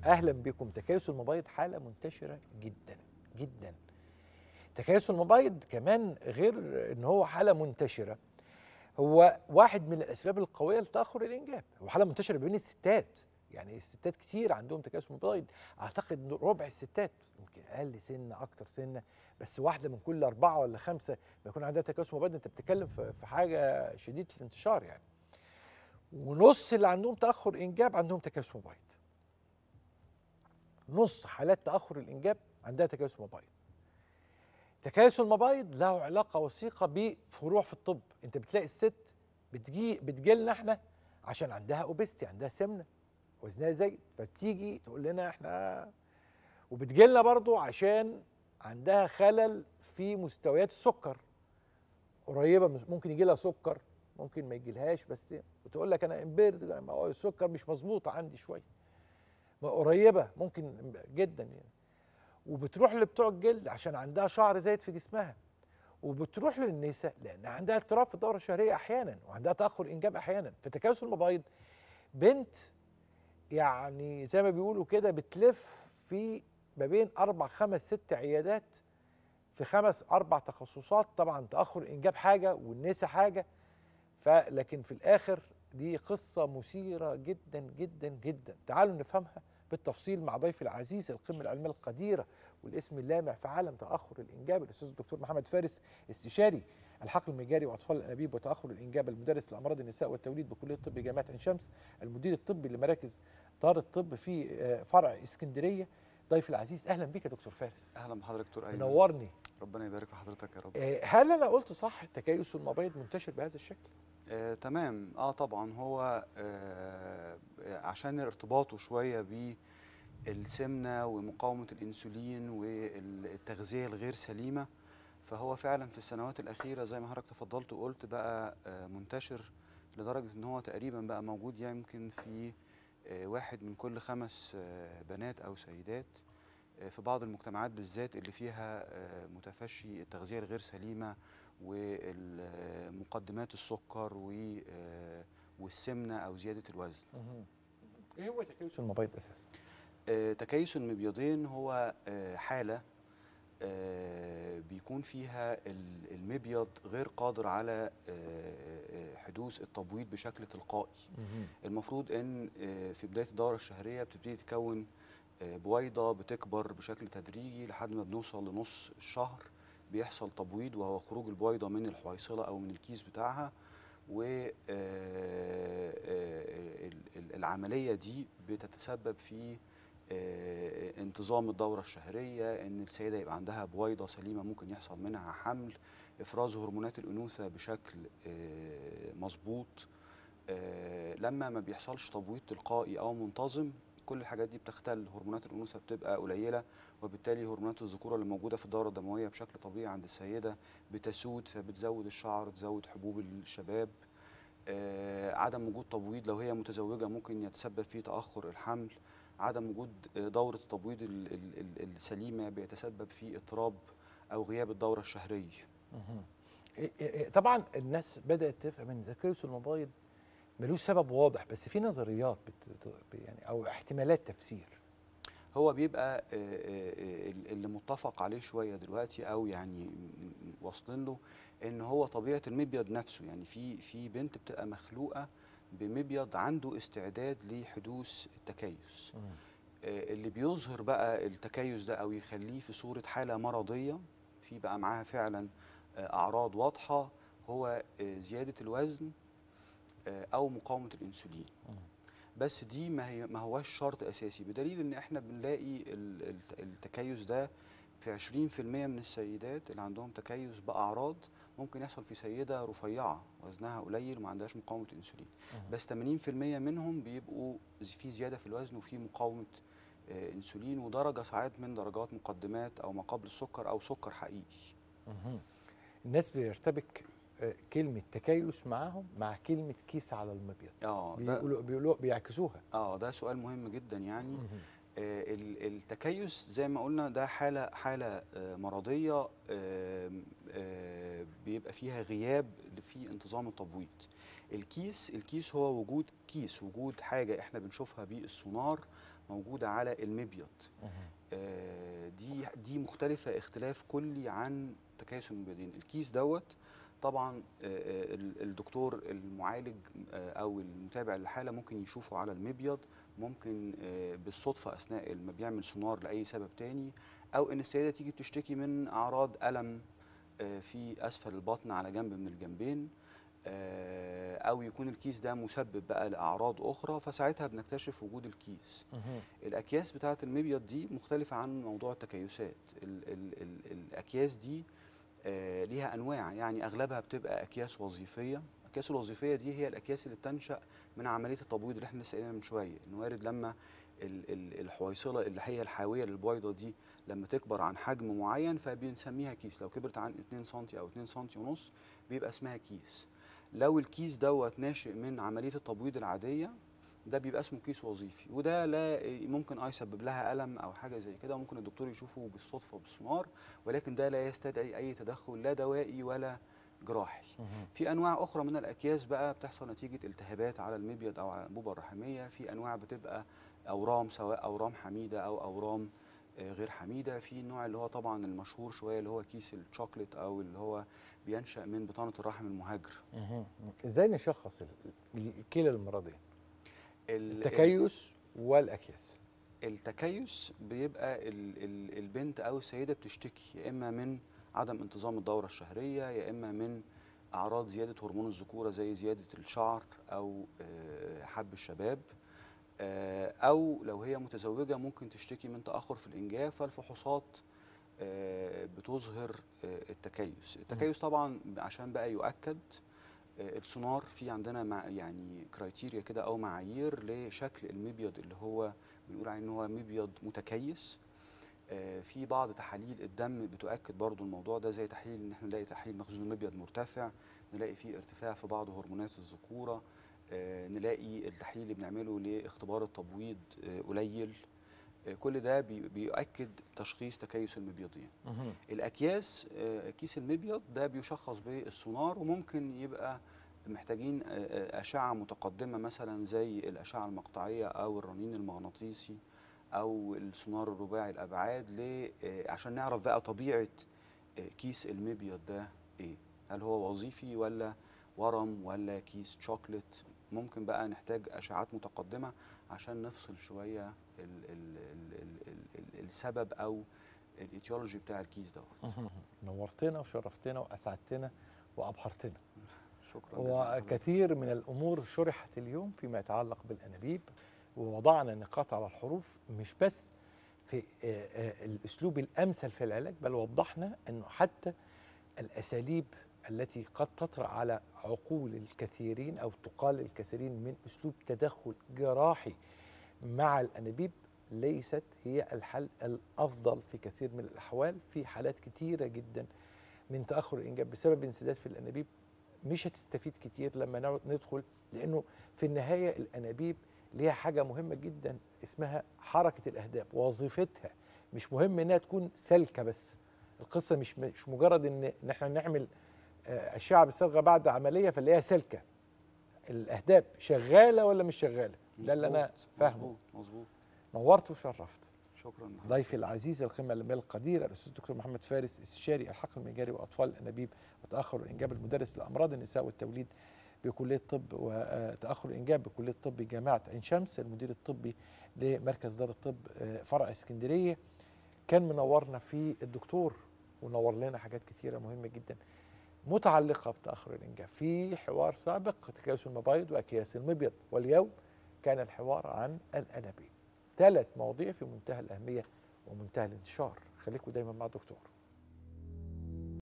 اهلا بكم. تكيس المبيض حاله منتشره جدا جدا. تكيس المبيض كمان غير ان هو حاله منتشره، هو واحد من الاسباب القويه لتاخر الانجاب. هو حاله منتشره بين الستات، يعني الستات كتير عندهم تكيس مبيض. اعتقد ربع الستات، يمكن اقل سنه اكتر سنه، بس واحده من كل 4 ولا 5 بيكون عندها تكيس مبيض. انت بتتكلم في حاجه شديده الانتشار يعني. ونص اللي عندهم تاخر انجاب عندهم تكيس مبيض. نص حالات تاخر الانجاب عندها تكيس مبيض. تكيس المبايض له علاقه وثيقه بفروع في الطب. انت بتلاقي الست بتجي لنا احنا عشان عندها اوبستي، عندها سمنه، وزنها زايد، فبتيجي تقول لنا احنا. وبتجي لنا برضو عشان عندها خلل في مستويات السكر قريبه، ممكن يجي لها سكر، ممكن ما يجيلهاش، بس بتقول لك انا امبيرد، السكر مش مظبوطه عندي شويه، قريبه ممكن جدا يعني. وبتروح لبتوع الجلد عشان عندها شعر زايد في جسمها، وبتروح للنساء لان عندها اضطراب في الدوره الشهريه احيانا، وعندها تاخر انجاب احيانا. فتكيس المبايض بنت يعني زي ما بيقولوا كده بتلف في ما بين 4 5 6 عيادات في 5 4 تخصصات. طبعا تاخر الانجاب حاجه والنساء حاجه، لكن في الاخر دي قصه مثيره جدا جدا جدا. تعالوا نفهمها بالتفصيل مع ضيفي العزيز، القمه العلميه القديره والاسم اللامع في عالم تاخر الانجاب، الاستاذ الدكتور محمد فارس، استشاري الحقل المجاري واطفال الانابيب وتاخر الانجاب، المدرس لامراض النساء والتوليد بكليه الطب جامعه عين شمس، المدير الطبي لمراكز دار الطب في فرع اسكندريه. ضيفي العزيز، اهلا بك يا دكتور فارس. اهلا بحضرتك دكتور ايمن. منورني. ربنا يبارك في حضرتك يا رب. هل انا قلت صح تكيس المبيض منتشر بهذا الشكل؟ تمام. طبعا هو عشان ارتباطه شويه بالسمنه ومقاومه الانسولين والتغذيه الغير سليمه، فهو فعلا في السنوات الاخيره زي ما حضرتك تفضلت وقلت بقى منتشر لدرجه ان هو تقريبا بقى موجود يمكن في 1 من كل 5 بنات او سيدات في بعض المجتمعات بالذات اللي فيها متفشي التغذية الغير سليمة ومقدمات السكر والسمنة أو زيادة الوزن. إيه هو تكيس المبيض أساسا؟ تكيس المبيضين هو حالة بيكون فيها المبيض غير قادر على حدوث التبويض بشكل تلقائي. المفروض ان في بداية الدورة الشهرية بتبتدي تكون بويضة بتكبر بشكل تدريجي لحد ما بنوصل لنص الشهر بيحصل تبويض، وهو خروج البويضة من الحويصلة أو من الكيس بتاعها. والعملية دي بتتسبب في انتظام الدورة الشهرية، ان السيدة يبقى عندها بويضة سليمة ممكن يحصل منها حمل، افراز هرمونات الانوثة بشكل مظبوط. لما ما بيحصلش تبويض تلقائي او منتظم، كل الحاجات دي بتختل، هرمونات الانوثة بتبقى قليلة، وبالتالي هرمونات الذكورة اللي موجودة في الدورة الدموية بشكل طبيعي عند السيدة بتسود، فبتزود الشعر، تزود حبوب الشباب. عدم وجود تبويض لو هي متزوجة ممكن يتسبب في تأخر الحمل. عدم وجود دورة التبويض السليمة بيتسبب في اضطراب أو غياب الدورة الشهرية. طبعا الناس بدأت تفهم ان تكيس المبيض ملوش سبب واضح، بس في نظريات يعني او احتمالات تفسير. هو بيبقى اللي متفق عليه شوية دلوقتي أو يعني واصلين له إن هو طبيعة المبيض نفسه، يعني في بنت بتبقى مخلوقة بمبيض عنده استعداد لحدوث التكيس. اللي بيظهر بقى التكيس ده أو يخليه في صورة حالة مرضية في بقى معاها فعلا أعراض واضحة، هو زيادة الوزن أو مقاومة الأنسولين. بس دي ما هواش شرط أساسي، بدليل إن إحنا بنلاقي التكيس ده في 20% من السيدات اللي عندهم تكيس بأعراض ممكن يحصل في سيدة رفيعة وزنها قليل وما عندهاش مقاومة أنسولين. بس 80% منهم بيبقوا في زيادة في الوزن وفي مقاومة أنسولين، ودرجة ساعات من درجات مقدمات أو ما قبل السكر أو سكر حقيقي. الناس بيرتبك كلمة تكيس معاهم مع كلمة كيس على المبيض. بيقولوا بيعكسوها. ده سؤال مهم جدا يعني. التكيس زي ما قلنا ده حالة مرضية، بيبقى فيها غياب في انتظام التبويض. الكيس هو وجود حاجة احنا بنشوفها بالسونار موجودة على المبيض. دي مختلفة اختلاف كلي عن تكيس المبيضين. الكيس دوت طبعا الدكتور المعالج او المتابع للحاله ممكن يشوفه على المبيض، ممكن بالصدفه اثناء ما بيعمل سونار لاي سبب تاني، او ان السيده تيجي بتشتكي من اعراض الم في اسفل البطن على جنب من الجنبين، او يكون الكيس ده مسبب بقى لاعراض اخرى، فساعتها بنكتشف وجود الكيس. الاكياس بتاعه المبيض دي مختلفه عن موضوع التكيسات. الاكياس دي ليها انواع، يعني اغلبها بتبقى اكياس وظيفيه. الاكياس الوظيفيه دي هي الاكياس اللي بتنشا من عمليه التبويض اللي احنا لسه قايلينها من شويه، انه وارد لما الحويصله اللي هي الحاويه للبويضه دي لما تكبر عن حجم معين فبنسميها كيس. لو كبرت عن 2 سم او 2 سم ونص بيبقى اسمها كيس. لو الكيس دوت ناشئ من عمليه التبويض العاديه ده بيبقى اسمه كيس وظيفي، وده لا ممكن يسبب لها الم او حاجه زي كده، وممكن الدكتور يشوفه بالصدفه بالسونار، ولكن ده لا يستدعي اي تدخل لا دوائي ولا جراحي. في انواع اخرى من الاكياس بقى بتحصل نتيجه التهابات على المبيض او على الانبوبه الرحميه. في انواع بتبقى اورام، سواء اورام حميده او اورام غير حميده. في النوع اللي هو طبعا المشهور شويه اللي هو كيس الشوكليت، او اللي هو بينشا من بطانه الرحم المهاجر. ازاي نشخص كلا المرضين، التكيس والاكياس؟ التكيس بيبقى البنت او السيده بتشتكي يا اما من عدم انتظام الدوره الشهريه، يا اما من اعراض زياده هرمون الذكوره زي زياده الشعر او حب الشباب، او لو هي متزوجه ممكن تشتكي من تاخر في الانجاب، فالفحوصات بتظهر التكيس. التكيس طبعا عشان بقى يؤكد السونار في عندنا يعني كرايتيريا كده او معايير لشكل المبيض اللي هو بنقول عليه ان هو مبيض متكيس. في بعض تحاليل الدم بتؤكد برضو الموضوع ده، زي تحليل ان احنا نلاقي تحليل مخزون المبيض مرتفع، نلاقي فيه ارتفاع في بعض هرمونات الذكوره، نلاقي التحليل اللي بنعمله لاختبار التبويض قليل. كل ده بيؤكد تشخيص تكيس المبيضين. الاكياس كيس المبيض ده بيشخص بالسونار، وممكن يبقى محتاجين اشعه متقدمه مثلا زي الاشعه المقطعيه او الرنين المغناطيسي او السونار الرباعي الابعاد عشان نعرف بقى طبيعه كيس المبيض ده ايه، هل هو وظيفي ولا ورم ولا كيس شوكليت. ممكن بقى نحتاج اشعات متقدمه عشان نفصل شويه السبب او الايتيولوجي بتاع الكيس دوت. نورتنا وشرفتنا واسعدتنا وابهرتنا. شكرا. وكثير من الامور شرحت اليوم فيما يتعلق بالانابيب، ووضعنا نقاط على الحروف، مش بس في الاسلوب الامثل في العلاج، بل وضحنا انه حتى الاساليب التي قد تطرأ على عقول الكثيرين او تقال الكثيرين من اسلوب تدخل جراحي مع الانابيب ليست هي الحل الافضل في كثير من الاحوال. في حالات كثيره جدا من تاخر الانجاب بسبب انسداد في الانابيب مش هتستفيد كتير لما ندخل، لانه في النهايه الانابيب ليها حاجه مهمه جدا اسمها حركه الاهداب. وظيفتها مش مهم انها تكون سالكه بس. القصه مش مجرد ان احنا نعمل اشعه بالصبغه بعد عمليه فنلاقيها سالكه. الاهداب شغاله ولا مش شغاله؟ ده اللي انا فاهمه. مظبوط. نورت وشرفت. شكرا. ضيفي العزيز القيمه العلميه القديره الاستاذ الدكتور محمد فارس، استشاري الحقل المجاري واطفال الانابيب وتاخر الانجاب، المدرس لامراض النساء والتوليد بكليه الطب وتاخر الانجاب بكليه الطب جامعه عين شمس، المدير الطبي لمركز دار الطب فرع اسكندريه. كان منورنا في الدكتور ونور لنا حاجات كثيره مهمه جدا متعلقه بتاخر الانجاب. في حوار سابق تكيس المبايض واكياس المبيض، واليوم كان الحوار عن الانابيب. 3 مواضيع في منتهى الاهميه ومنتهى الانتشار. خليكم دايما مع الدكتور.